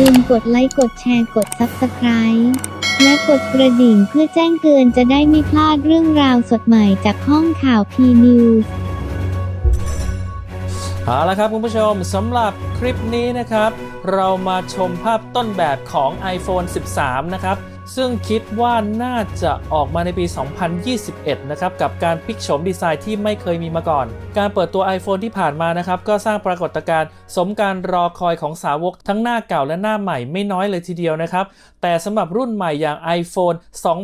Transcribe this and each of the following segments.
ลืมกดไลค์กดแชร์กด Subscribe และกดกระดิ่งเพื่อแจ้งเตือนจะได้ไม่พลาดเรื่องราวสดใหม่จากห้องข่าว P-News เอาละครับคุณผู้ชมสำหรับคลิปนี้นะครับเรามาชมภาพต้นแบบของ iPhone 13 นะครับซึ่งคิดว่าน่าจะออกมาในปี 2021 นะครับกับการพลิกโฉมดีไซน์ที่ไม่เคยมีมาก่อนการเปิดตัว iPhone ที่ผ่านมานะครับก็สร้างปรากฏการณ์สมการรอคอยของสาวกทั้งหน้าเก่าและหน้าใหม่ไม่น้อยเลยทีเดียวนะครับแต่สำหรับรุ่นใหม่อย่าง iPhone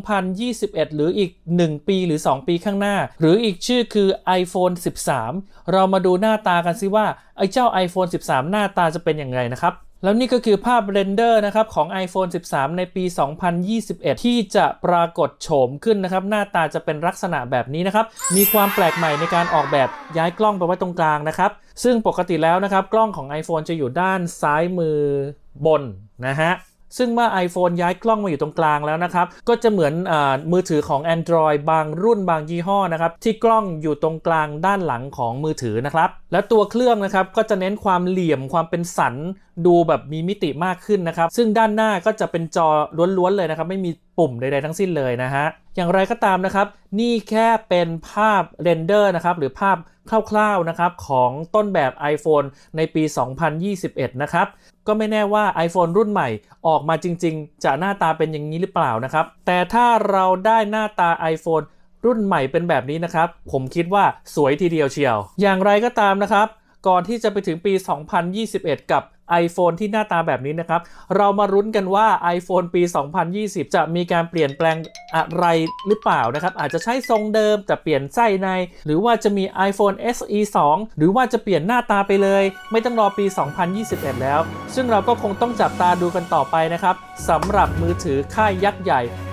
2021 หรืออีก1ปีหรือ2ปีข้างหน้าหรืออีกชื่อคือ iPhone 13 เรามาดูหน้าตากันซิว่าไอ้เจ้า iPhone 13 หน้าตาจะเป็นอย่างไรนะครับแล้วนี่ก็คือภาพเรนเดอร์นะครับของ iPhone 13 ในปี 2021 ที่จะปรากฏโฉมขึ้นนะครับหน้าตาจะเป็นลักษณะแบบนี้นะครับมีความแปลกใหม่ในการออกแบบย้ายกล้องไปไว้ตรงกลางนะครับซึ่งปกติแล้วนะครับกล้องของ iPhone จะอยู่ด้านซ้ายมือบนนะฮะซึ่งเมื่อ iPhone ย้ายกล้องมาอยู่ตรงกลางแล้วนะครับก็จะเหมือนมือถือของ Android บางรุ่นบางยี่ห้อนะครับที่กล้องอยู่ตรงกลางด้านหลังของมือถือนะครับและตัวเครื่องนะครับก็จะเน้นความเหลี่ยมความเป็นสันดูแบบมีมิติมากขึ้นนะครับซึ่งด้านหน้าก็จะเป็นจอล้วนๆเลยนะครับไม่มีปุ่มใดๆทั้งสิ้นเลยนะฮะอย่างไรก็ตามนะครับนี่แค่เป็นภาพเรนเดอร์นะครับหรือภาพคร่าวๆนะครับของต้นแบบ iPhone ในปี 2021 นะครับก็ไม่แน่ว่า iPhone รุ่นใหม่ออกมาจริงๆจะหน้าตาเป็นอย่างนี้หรือเปล่านะครับแต่ถ้าเราได้หน้าตา iPhone รุ่นใหม่เป็นแบบนี้นะครับผมคิดว่าสวยทีเดียวเชียวอย่างไรก็ตามนะครับก่อนที่จะไปถึงปี 2021 กับ iPhone ที่หน้าตาแบบนี้นะครับเรามาลุ้นกันว่า iPhone ปี 2020 จะมีการเปลี่ยนแปลงอะไรหรือเปล่านะครับอาจจะใช้ทรงเดิมแต่เปลี่ยนไส้ในหรือว่าจะมี iPhone SE 2 หรือว่าจะเปลี่ยนหน้าตาไปเลยไม่ต้องรอปี 2021 แล้วซึ่งเราก็คงต้องจับตาดูกันต่อไปนะครับสำหรับมือถือค่ายยักษ์ใหญ่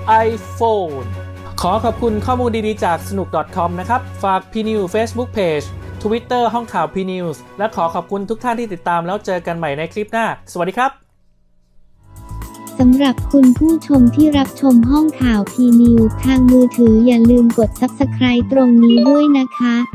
iPhone ขอขอบคุณข้อมูลดีๆจากสนุก .com นะครับฝาก P-News Facebook Page Twitter ห้องข่าว P-News และขอขอบคุณทุกท่านที่ติดตามแล้วเจอกันใหม่ในคลิปหน้าสวัสดีครับสำหรับคุณผู้ชมที่รับชมห้องข่าว P-News ทางมือถืออย่าลืมกด Subscribe ตรงนี้ด้วยนะคะ